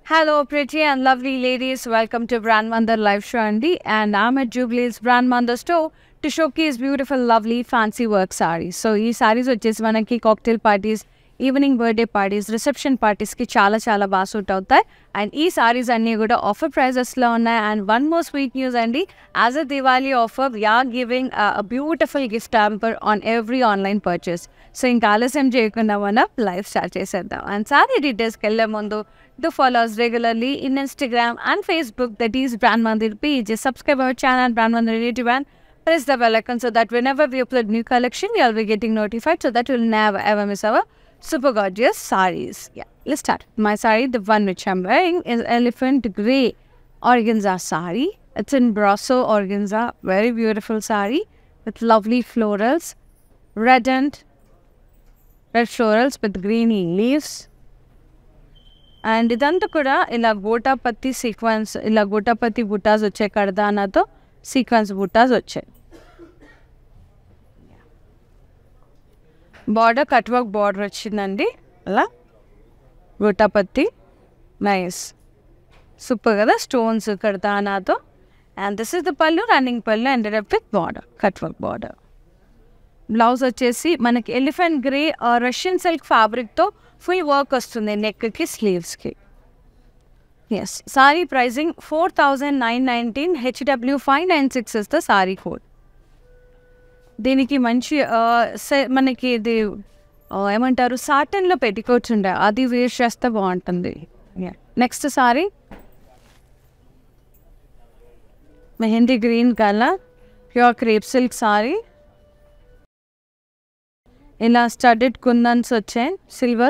Hello, pretty and lovely ladies. Welcome to Brand Mandar Live Show, Andy. And I'm at Jubilee's Brand Mandar store to showcase beautiful, lovely, fancy work sarees. So, these sarees వచ్చేసి మనకి cocktail parties, evening birthday parties, reception పార్టీస్కి చాలా బాగా suit అవుతాయి. And ఈ సారీస్ అన్నీ కూడా offer ప్రైజెస్లో ఉన్నాయి. And one more sweet news అండి, as a Diwali offer we're giving a beautiful gift hamper on every online purchase. So ఇంకా ఆలస్యం చేయకుండా మనం లైవ్ స్టార్ట్ చేసేద్దాం. అండ్ సారీ డీటెయిల్స్కి వెళ్ళే ముందు do follow us regularly in Instagram and Facebook, that is Brand Mandir page. Subscribe our channel Brand Mandir Relative and press the bell icon so that whenever we upload new collection, you'll be getting notified, so that you'll never ever miss our super gorgeous sarees. Yeah, let's start. My saree, the one which I'm wearing, is elephant grey organza saree. It's in Brasso organza, very beautiful saree with lovely florals, red florals with greeny leaves. And ఇదంతా కూడా ఇలా గోటాపత్తి sequence, ఇలా గోటాపత్తి బుట్టాస్ వచ్చాయి, కడదానాతో sequence బుట్టాస్ వచ్చాయి. Border cut work border వచ్చిందండి, అలా gota patti, nice super కదా, stones కడదానాతో. And this is the pallu, running pallu ended up with border, cut work border. Blouse వచ్చేసి మనకి ఎలిఫెంట్ గ్రే రష్యన్ సిల్క్ ఫ్యాబ్రిక్తో ఫుల్ వర్క్ వస్తుంది నెక్కి, స్లీవ్స్కి. Yes, sari pricing 4919, HW 596 is the sari code. దీనికి మంచి మనకి ఇది ఏమంటారు, సాటన్లో పెట్టికోవచ్చు ఉండే, అది వేర్ చేస్తే బాగుంటుంది. Next sari mehndi green colour pure crepe silk sari. ఇలా స్టడెడ్ కుందన్స్ వచ్చాయి, silver.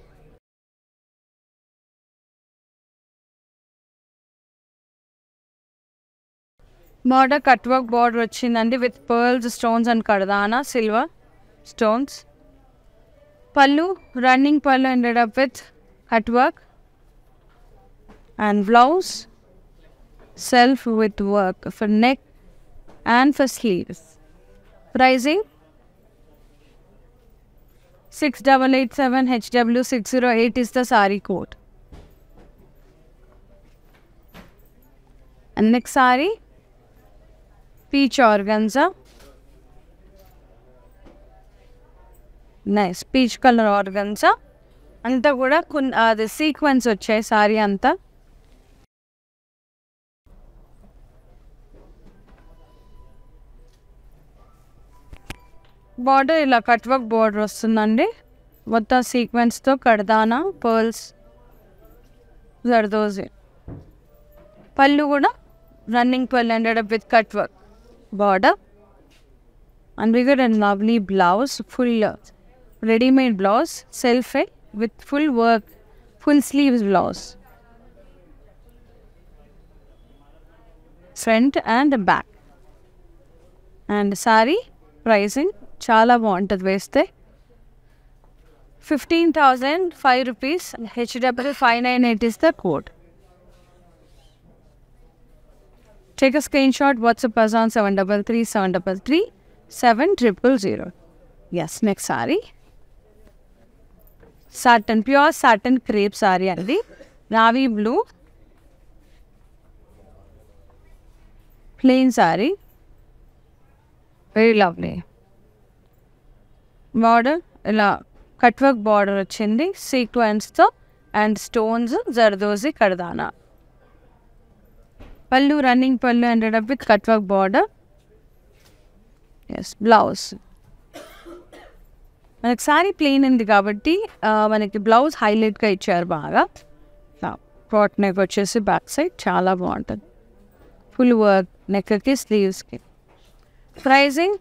Border cut work border వచ్చిందండి విత్ పర్ల్స్, స్టోన్స్ అండ్ కడదానా silver stones. Pallu running pallu ended up with cut work. And blouse self with work for neck and for sleeves. Pricing 6887, HW 608 is the saree code. And next saree, peach organza. Nice, peach color organza. Anta kuda the sequence vachai saree anta. Border ఇలా cut work border వస్తుందండి, మొత్తం సీక్వెన్స్తో కడదానా, pearls, zardozi. పళ్ళు కూడా running pallu ended up with cut work border. And we got and lovely blouse, full readymade blouse, self with full work, full sleeves blouse, front and back. And sari pricing చాలా బాగుంటుంది వేస్తే, 15,005 rupees, HW 598 is the code. Take a screenshot, WhatsApp us on 733 733 7000. Yes, next saree, satin, pure satin crepe saree andi, navy blue, plain saree, very lovely. Border ఇలా cut work border వచ్చింది సీక్వెన్స్తో and stones, zardozi, కడదానా. Pallu running pallu ended up with cut work border. Yes, blouse మనకి sari plain ఉంది కాబట్టి మనకి blouse హైలైట్గా ఇచ్చారు బాగా. కాట్ నెక్ వచ్చేసి బ్యాక్ సైడ్ చాలా బాగుంటుంది, ఫుల్ వర్క్ నెక్కి, స్లీవ్స్కి. Pricing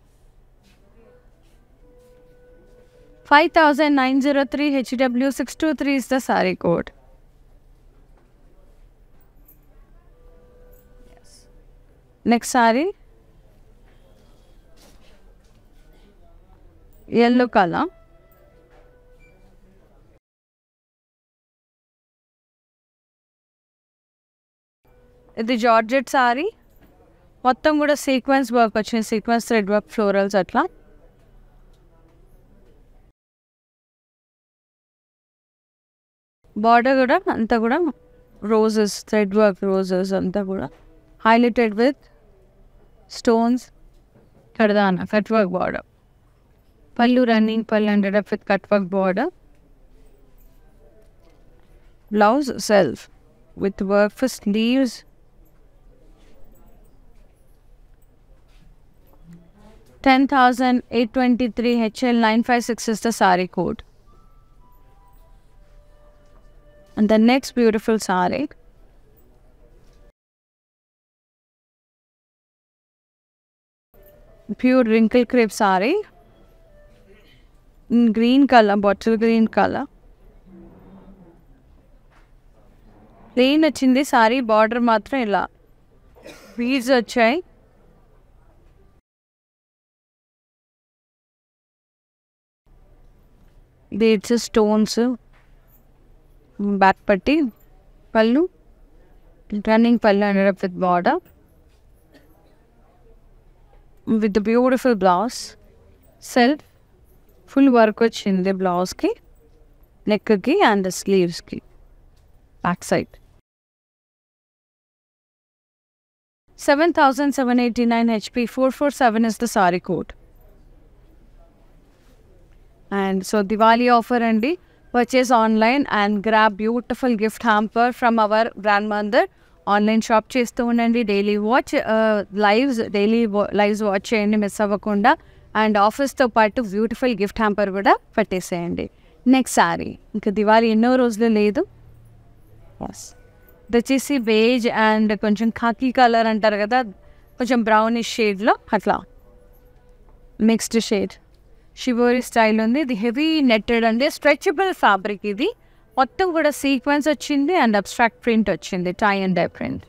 5903, HW 623 is the saree code. Yes. Next saree, yellow color. ఇది జార్జెట్ సారీ, మొత్తం కూడా సీక్వెన్స్ వర్క్ వచ్చింది, సీక్వెన్స్ థ్రెడ్ వర్క్, ఫ్లోరల్స్ అట్లా. బార్డర్ కూడా అంతా కూడా roses, thread work roses anta kuda highlighted with stones. Kardana cut work border. Pallu running pallu ended up with cut work border. Blouse self with work for sleeves. $10,823 HL 956 is the sari code. And the next beautiful sari, pure wrinkle crepe sari in green color, bottle green color. Plain వచ్చింది sari, border మాత్రం ఇలా beads వచ్చాయి. Beads, stones, back పట్టి, పళ్ళు, running పళ్ళు ended up with border with the beautiful blouse. Self full work వచ్చింది బ్లౌజ్కి, నెక్కి అండ్ స్లీవ్స్కి back side. 7,789 HP 447 is the sari code. And so Diwali offer andi, purchase online and grab beautiful gift hamper from our brand Mandar online shop chestu undandi. Daily watch daily lives watch cheyandi, miss avvakunda. And office తో పాటు beautiful gift hamper కూడా పెట్టేసేయండి. Next sorry, ఇంకా దివాళీ ఎన్నో రోజులు లేదు. ఇది వచ్చేసి బేజ్ అండ్ కొంచెం ఖాకీ కలర్ అంటారు కదా, కొంచెం బ్రౌనిష్ షేడ్లో అట్లా మిక్స్డ్ షేడ్ షివోరీ స్టైల్ ఉంది. ఇది హెవీ నెట్టెడ్ అండి, స్ట్రెచబుల్ ఫ్యాబ్రిక్. ఇది మొత్తం కూడా సీక్వెన్స్ వచ్చింది అండ్ అబ్స్ట్రాక్ట్ ప్రింట్ వచ్చింది, tie and dye print.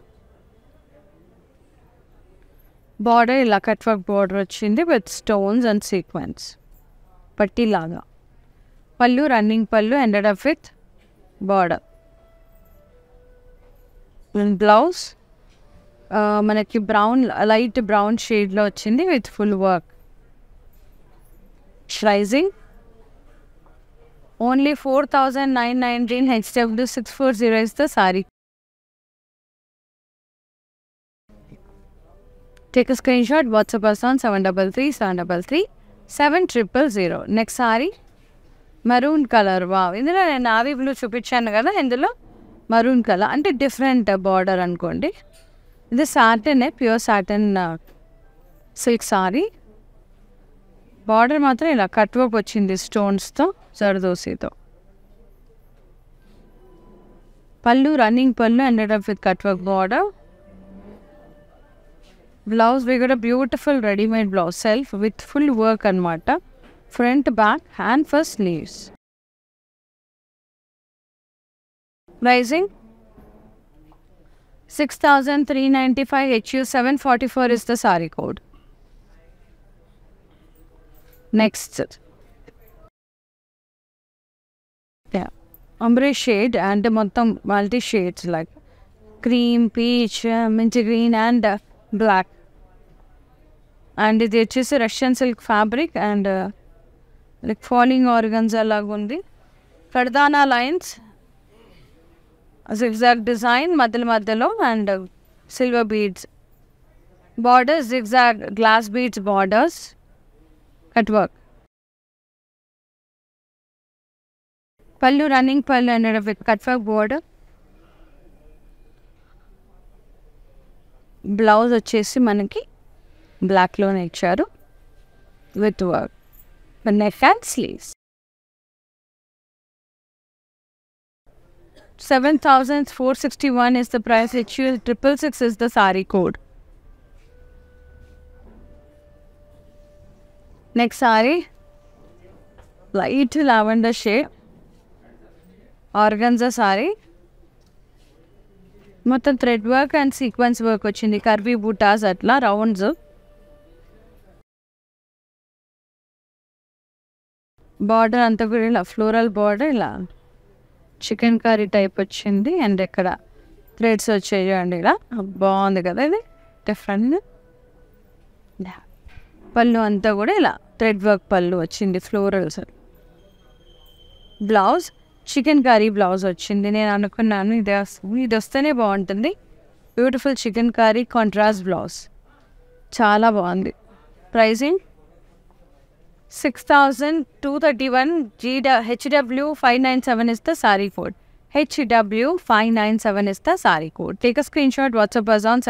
Border ఇలా కట్ వర్క్ బార్డర్ వచ్చింది విత్ స్టోన్స్ అండ్ సీక్వెన్స్ పట్టీలాగా. Pallu running pallu ended up with border. And blouse మనకి బ్రౌన్, లైట్ బ్రౌన్ షేడ్లో వచ్చింది with full work. Pricing only 4,919 HW 640 is the saree. Take a screenshot, WhatsApp us on 733-733-7000. Next sari maroon colour. Wow, ఇందులో నేను navy blue చూపించాను కదా, ఇందులో maroon colour అంటే different border అనుకోండి. ఇది సాటనే, pure satin silk sari. Border మాత్రం ఇలా కట్ వర్క్ వచ్చింది స్టోన్స్తో, జర్దోసీతో. Pallu running pallu ended up with cut work border. Blouse we got a beautiful ready-made blouse self with full work anamata, front, back and for sleeves. Pricing 6,395 HU 744 is the saree code. Next, yeah, ombre shade and మొత్తం multi shades like cream, peach, mint green and black. And ఇది వచ్చేసి Russian silk fabric and like falling organza లాగా ఉంది. కర్దానా lines, zigzag design మధ్యలో and silver beads. Borders zigzag glass beads borders, cut work. Pallu running pallu and with cut work border. Blouse వచ్చేసి మనకి బ్లాక్లోనే ఇచ్చారు with work, neck and sleeves. 7,461 is the price. HU 666 is the saree code. Next saree, light lavender shade, organza saree. మొత్తం thread work and sequence work వచ్చింది, curvy బూటాస్ అట్లా rounds. Border అంతా కూడా ఇలా ఫ్లోరల్ బార్డర్, ఇలా చికెన్ కర్రీ టైప్ వచ్చింది and ఇక్కడ థ్రెడ్స్ వచ్చాయి అండి, ఇలా బాగుంది కదా, ఇది డిఫరెంట్. పళ్ళు అంతా కూడా ఇలా థ్రెడ్ వర్క్ పళ్ళు వచ్చింది, florals. Blouse chikankari blouse వచ్చింది. నేను అనుకున్నాను ఇది వస్తేనే బాగుంటుంది. Beautiful chikankari contrast blouse, చాలా బాగుంది. Pricing 6231. HW 597 is the saree code. HW 597 is the saree code. Take a screenshot, WhatsApp us on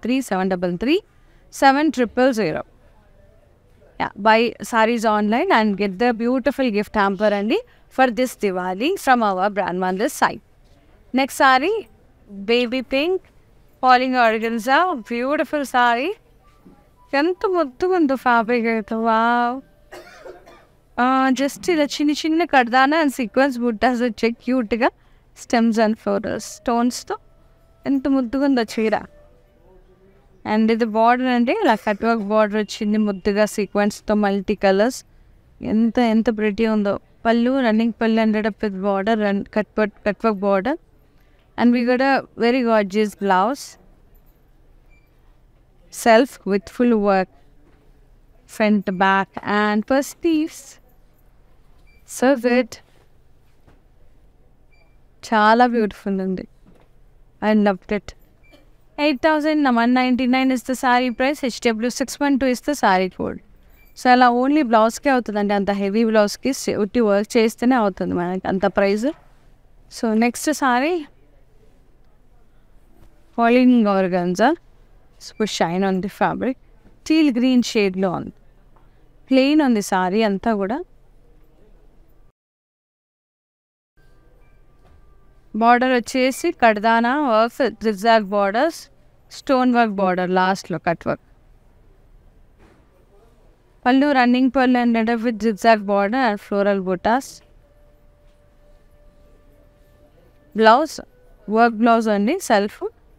733-733-7000. Yeah, buy sarees online and get the beautiful gift hamper for this Diwali from our brand Mandir's site. Next saree, baby pink, falling organza, beautiful saree. ఎంత ముద్దుగా ఉందో fabric అయితే, wow. Just ఇలా చిన్న చిన్న కడదానా and sequence బుట్టాస్ వచ్చాయి క్యూట్గా, stems and florals స్టోన్స్తో. ఎంత ముద్దుగా ఉందో చీర. అండ్ ఇది బార్డర్ అంటే ఇలా కట్ వర్క్ బార్డర్ వచ్చింది ముద్దుగా సీక్వెన్స్తో, మల్టీ కలర్స్. ఎంత ప్రిటీ ఉందో. Pallu running pallu and with border and cut work border. And we got a very gorgeous blouse, self with full work, front, back and per sleeves. So good. Chala beautiful undi. I loved it. 8,199 is the saree price. HW 612 is the saree code. So ala only blouse ke avutundandi, anta heavy blouse ki utti work chestene avutundi manaki anta price. So next saree, falling organza. Super shine on the fabric. Teal green shade lo on. Plain on the saree anta kuda. Border vachesi kardana work, zigzag borders, stone work border last lo cut work. Pallu running pallu ended up with zigzag border and floral buttas. Blouse, work blouse only, self.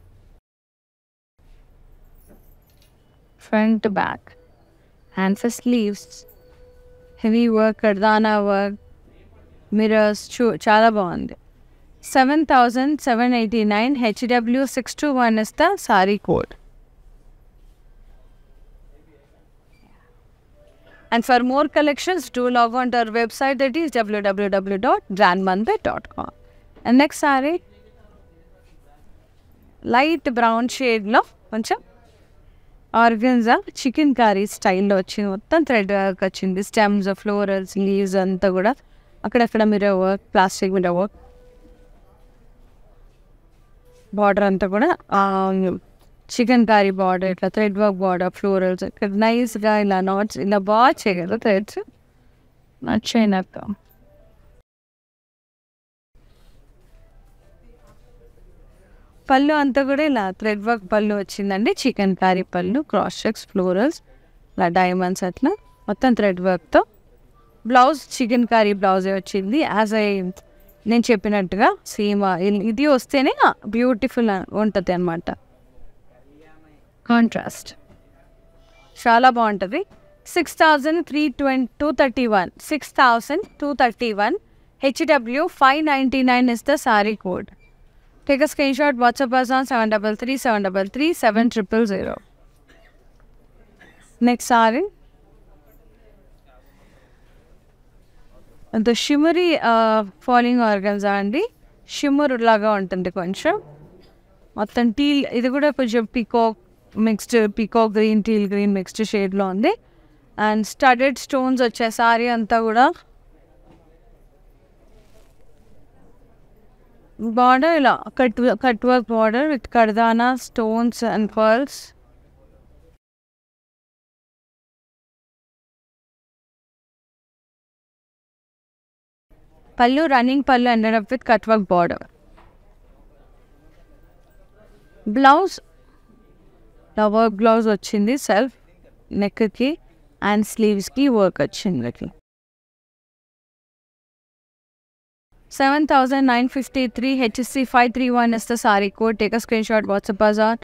Front to back and for sleeves, heavy work, kardana work, mirrors, chala bagundi. 7,789. HW 621 is the saree code. And for more collections, do log on to our website, that is www.brandmandir.com. And next saree, light brown shade lo koncham organza chikankari స్టైల్లో వచ్చింది. మొత్తం thread work వచ్చింది, stems, florals, leaves అంతా కూడా అక్కడక్కడ mirror work, plastic mirror work. Border అంతా కూడా chikankari border, ఇట్లా థ్రెడ్ వర్క్ బార్డర్, ఫ్లోరల్స్ ఇక్కడ నైస్గా ఇలా నాట్స్ ఇలా బాగా చేయగలరు. థ్రెడ్స్ నచ్చాయి నాకు. పళ్ళు అంతా కూడా ఇలా థ్రెడ్ వర్క్ పళ్ళు వచ్చిందండి. Chikankari pallu, cross checks, florals, ఇలా డైమండ్స్ అట్లా మొత్తం థ్రెడ్ వర్క్తో. బ్లౌజ్ చికెన్ కర్రీ బ్లౌజే వచ్చింది. నేను చెప్పినట్టుగా సేమ్ ఇది వస్తేనే బ్యూటిఫుల్ ఉంటుంది అనమాట. కాంట్రాస్ట్ చాలా బాగుంటుంది. 6,231. 6,231. HW 599 is the saree code. Take a screenshot, WhatsApp us on 733-733-7000. Next saree, the shimmery falling organza andi. Shimmer laga untundi koncham. Mottham teal, idi kuda koncham peacock mixed, peacock green, teal green mixed shade lo undi. And studded stones vache saree anta kuda. Border ఇలా cut work border with కర్దానా, stones and pearls. Pallu running pallu ended up with cut work border. Blouse work blouse వచ్చింది, self నెక్కి and స్లీవ్స్కి work వచ్చింది. 7,953. HC 531 is the saree code. Take a screenshot, WhatsApp us on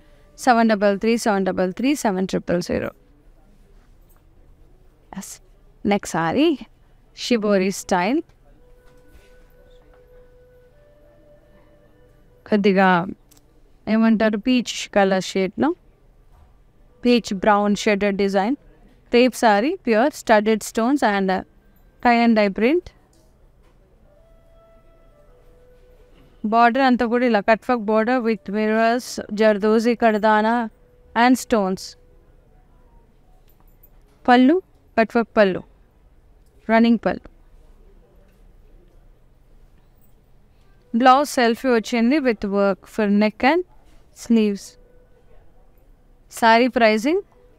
733-733-7000. Yes. Next saree, shibori style. కొద్దిగా ఏమంటారు peach colour షేడ్లో, peach brown shaded design. Crepe sari, pure studded stones and tie and dye print. Border అంతా కూడా ఇలా cut work border with mirrors, zardozi కర్దానా and stones. Pallu cut work pallu, running pallu. Blouse selfie వచ్చింది with work for neck and sleeves. Sari pricing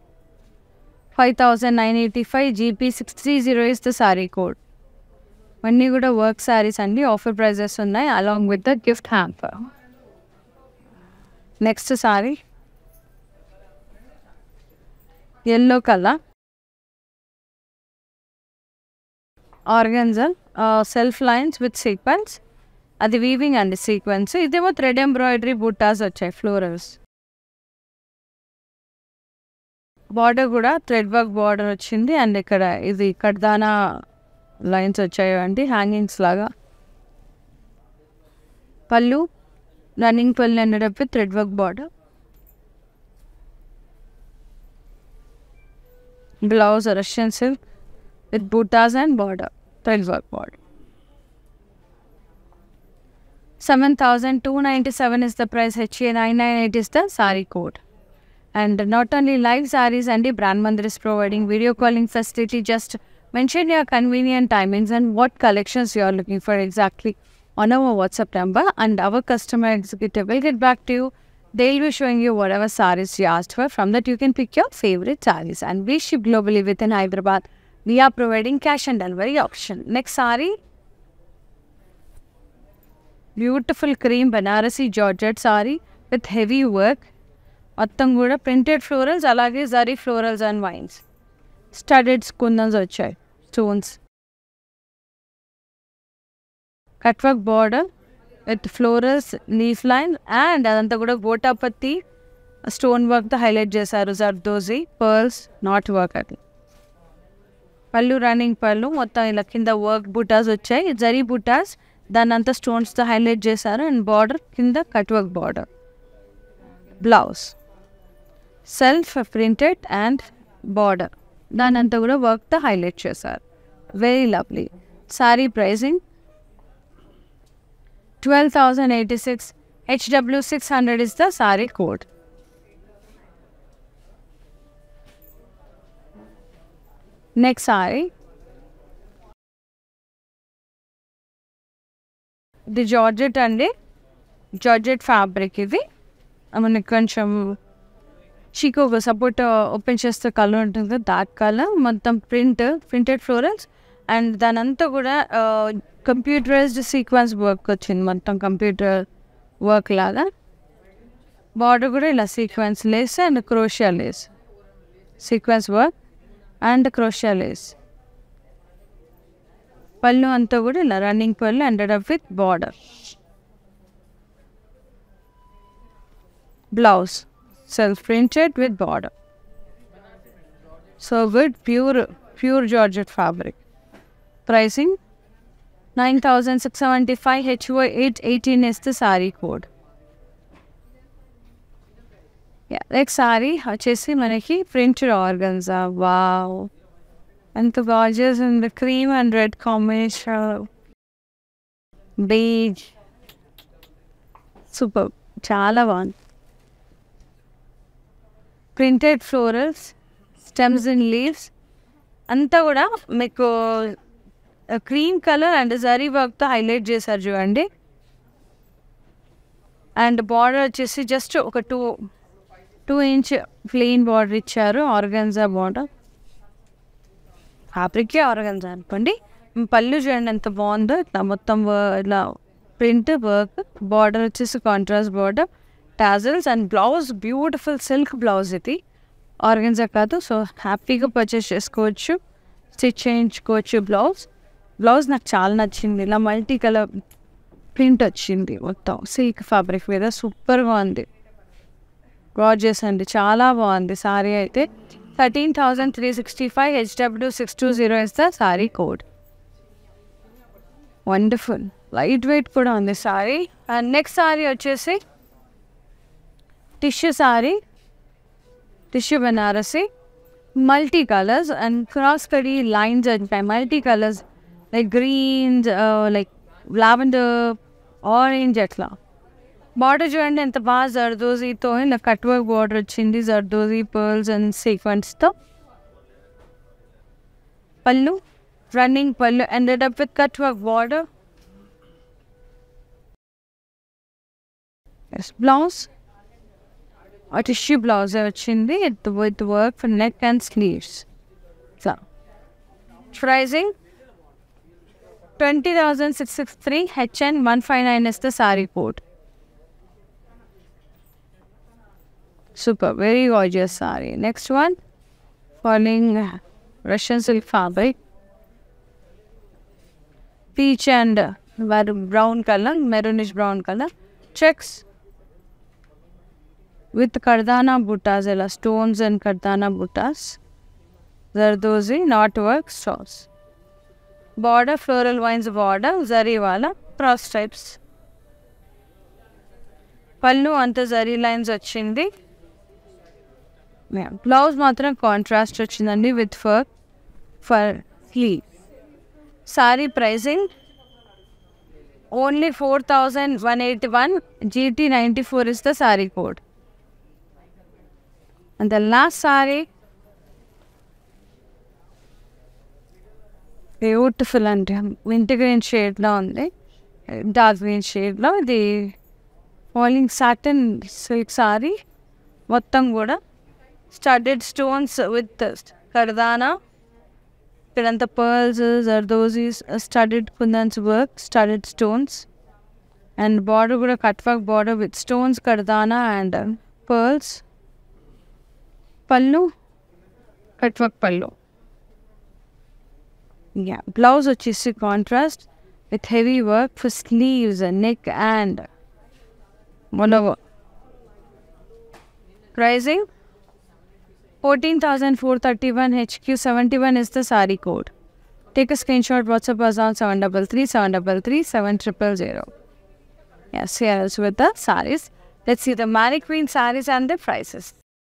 5985, GP630 is the saree code. అన్నీ కూడా work saris అండి. Offer prices ఉన్నాయి along with the gift hamper. Next sari yellow colour organza, self lines with sequence. అది weaving అండి sequence. ఇదేమో thread embroidery బుట్టాస్ వచ్చాయి, florals. Border కూడా థ్రెడ్ వర్క్ బార్డర్ వచ్చింది అండ్ ఇక్కడ ఇది కడ్దానా లైన్స్ వచ్చాయండి, హ్యాంగింగ్స్ లాగా. Pallu running pallu ended with thread work border. Blouse Russian silk with బూటాస్ and border, thread work border. 7297 is the price. HA998 is the saree code. And not only live sarees and the Brand Mandir is providing video calling facility. Just mention your convenient timings and what collections you are looking for exactly on our WhatsApp number, and our customer executive will get back to you. They'll be showing you whatever sarees you asked for. From that you can pick your favorite sarees, and we ship globally within Hyderabad. We are providing cash and delivery option. Next saree, beautiful cream Banarasi Georgette saree with heavy work. మొత్తం కూడా printed florals, అలాగే zari florals and vines. Studded kundans వచ్చాయి, stones. Cut work border with florals, leaf line and అదంతా కూడా గోటాపత్తి stone వర్క్తో highlight చేశారు. Zardozi pearls not work అది. పళ్ళు రన్నింగ్ పళ్ళు, మొత్తం ఇలా కింద వర్క్ బుటాస్ వచ్చాయి, జరీ బుటాస్, దాన్ని అంతా స్టోన్స్తో హైలైట్ చేశారు. అండ్ బార్డర్ కింద cut work border. Blouse self printed and border, దాని అంతా కూడా వర్క్తో హైలైట్ చేశారు. Very lovely. Sari pricing 12,086. HW600 is the saree code. Next saree, the Georgette అండి, జార్జెట్ ఫ్యాబ్రిక్. ఇది మనకి కొంచెం చీకో సపోర్ట్ ఓపెన్ చేస్తే కలర్ ఉంటుంది కదా, దాట్ కలర్. మొత్తం ప్రింటెడ్ ఫ్లోరల్స్ అండ్ దాని అంతా కూడా కంప్యూటరైజ్డ్ సీక్వెన్స్ వర్క్ వచ్చింది, మొత్తం కంప్యూటర్ వర్క్ లాగా. బార్డర్ కూడా ఇలా sequence lace and crochet lace, sequence work and crochet lace. Pallu అంతా కూడా ఇలా running pallu ended up with border. Blouse self printed with border. So good, pure Georgette fabric. Pricing 9,675. HY818 is the saree code. Yeah, next saree వచ్చేసి మనకి printed organza. Wow, ఎంత gorgeous in the cream and red combination. Beige, super, చాలా బాగుంది. Printed florals, stems and leaves అంతా కూడా మీకు cream colour and zari వర్క్తో highlight చేశారు చూడండి. అండ్ బార్డర్ వచ్చేసి జస్ట్ ఒక 2 ఇంచ్ ప్లెయిన్ బార్డర్ ఇచ్చారు, ఆర్గన్జా బార్డర్. ఫ్యాబ్రికే ఆర్గన్జా అనుకోండి. పళ్ళు చూడండి ఎంత బాగుందో, ఇట్లా మొత్తం ఇలా ప్రింట్ వర్క్. బార్డర్ వచ్చేసి contrast border, tassels and blouse beautiful silk blouse. ఇది ఆర్గన్జా కాదు, సో హ్యాపీగా పర్చేస్ చేసుకోవచ్చు, స్టిచ్ చేయించుకోవచ్చు. బ్లౌజ్ నాకు చాలా నచ్చింది. ఇలా మల్టీ కలర్ ప్రింట్ వచ్చింది, మొత్తం సిల్క్ ఫ్యాబ్రిక్ మీద సూపర్గా ఉంది. గార్జియస్ అండి, చాలా బాగుంది సారీ అయితే. 13,365. HW620 is the saree code. Wonderful, light weight కూడా ఉంది సారీ. అండ్ నెక్స్ట్ సారీ వచ్చేసి tissue sari, tissue Banarasi, multi colours and cross కడి లైన్స్ ఉంటాయి. Multi colours like greens, like lavender, orange అట్లా. బార్డర్ చూడండి ఎంత బాగా జర్దోజీతో ఇలా కట్ వర్క్ బార్డర్ వచ్చింది, zardozi pearls and సీక్వెన్స్తో. Pallu, running pallu ended up with cut work border. Blouse ఆ టిష్యూ బ్లౌజ్ వచ్చింది with work for neck and sleeves. Pricing 20,663 HN 159 is the saree code. Super, very gorgeous saree. Next one, following Russian silk fabric, peach and brown color, maroonish brown color, checks with kardana buttas, stones and kardana buttas, zardozi knot work straws. Border floral vines border, zari wala cross stripes. Pallu anta zari lines వచ్చింది. Blouse మాత్రం contrast వచ్చిందండి with for sleeve. Sari pricing only 4,181 GT 94 is the saree code. And the last saree, beautiful అంటే winter green షేడ్లో ఉంది, dark green షేడ్లో. ఇది falling satin silk sorry, మొత్తం కూడా స్టడెడ్ స్టోన్స్ విత్ కర్దానా, ఇక్కడంతా pearls, zardozis, studded kundans work, studded stones and border కూడా cut work border with stones, kardana and pearls. Pallu cut work pallu. Blouse వచ్చేసి contrast with heavy work for sleeves, neck and all over. Pricing 14,431 HQ 71 is the saree code. Take a screenshot, WhatsApp us on 733 733 7000. Yes, here is with the sarees. Let's see the Mary Queen sarees and the prices.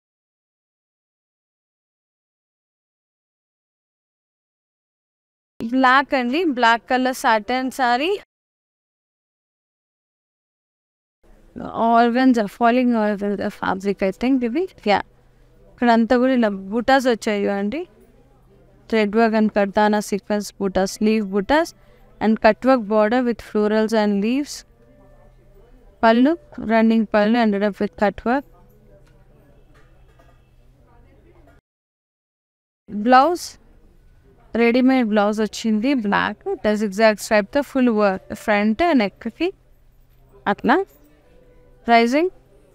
Black and black color satin saree. Organs are falling over the fabric, I think, baby. Yeah. ఇక్కడంతా కూడా ఇలా బుటాస్ వచ్చాయి అండి, thread work and kardana sequence butas, leaf butas and cut work border with florals and leaves. Pallu running pallu ended up with cut work. Blouse readymade blouse వచ్చింది, black zigzag స్ట్రైప్తో full work front నెక్కి అట్లా. Pricing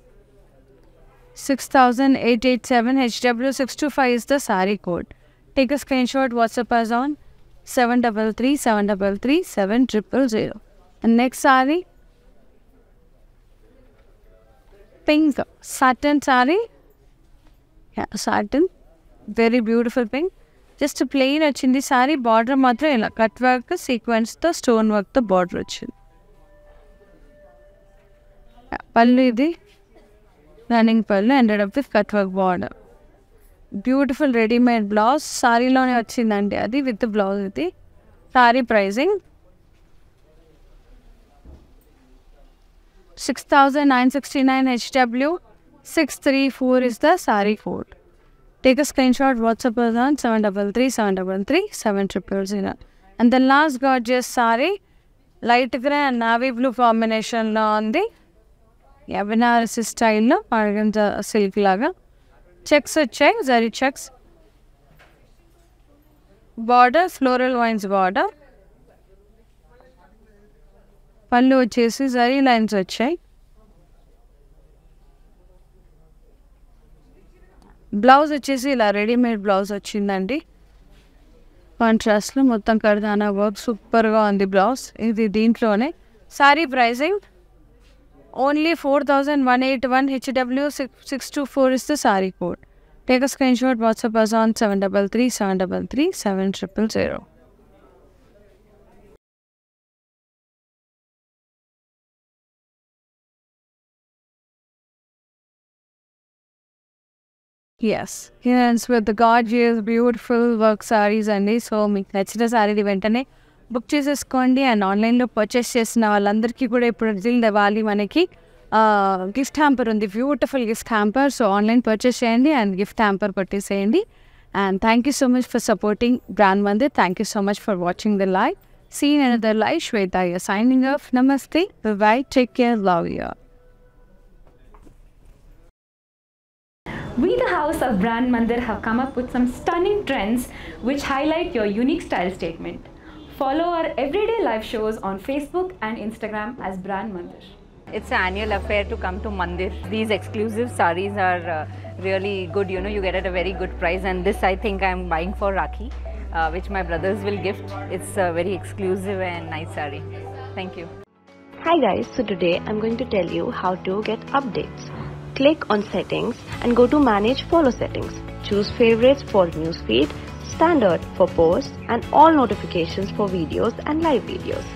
6,887 HW 625 is the saree code. Take a screenshot, WhatsApp us on 733 733 7000. And next saree, pink satin saree. Yeah, satin, very beautiful pink. Just a plain వచ్చింది sari, border మాత్రం ఇలా cut work సీక్వెన్స్తో stone వర్క్తో border వచ్చింది. పళ్ళు ఇది running pallu ended up with cut work border. Beautiful readymade blouse సారీలోనే వచ్చిందండి అది విత్ బ్లౌజ్. ఇది sari pricing 6,969 HW 634 is the saree code. Take a screenshot, WhatsApp us on 733 733 7000. And the last gorgeous saree, light grey and navy blue కాంబినేషన్లో ఉంది. బెనారసి స్టైల్లో organza silk లాగా checks వచ్చాయి, zari checks. Border floral vines border. Pallu వచ్చేసి zari lines వచ్చాయి. Blouse వచ్చేసి ఇలా readymade blouse వచ్చిందండి, కాంట్రాస్ట్లో మొత్తం కర్దానా వర్క్ సూపర్గా ఉంది బ్లౌజ్. ఇది దీంట్లోనే. Sari pricing only 4,181 HW 624 is the saree code. Take a screenshot, WhatsApp us on 733 733 7000. Yes, here ends with the gorgeous, beautiful work sarees and so మీకు నచ్చిన సారీ వెంటనే బుక్ చేసేసుకోండి. అండ్ ఆన్లైన్లో పర్చేస్ చేసిన వాళ్ళందరికీ కూడా ఇప్పుడు రిజిల్ దివాలి మనకి గిఫ్ట్ హ్యాంపర్ ఉంది, beautiful gift hamper. So online purchase చేయండి అండ్ గిఫ్ట్ హ్యాంపర్ కొట్టేసేయండి. And thank you so much for supporting Brand Mandir. Thank you so much for watching the live. See you in another live. Shweta here signing off. Namaste. Bye-bye. Take care. Love you. We, the house of Brand Mandir, have come up with some stunning trends which highlight your unique style statement. Follow our everyday live shows on Facebook and Instagram as Brand Mandir. It's an annual affair to come to Mandir. These exclusive sarees are really good, you know, you get at a very good price, and this I think I'm buying for Rakhi, which my brothers will gift. It's a very exclusive and nice saree. Thank you. Hi guys, so today I'm going to tell you how to get updates. Click on settings and go to manage follow settings. Choose favorites for newsfeed, standard for posts, and all notifications for videos and live videos.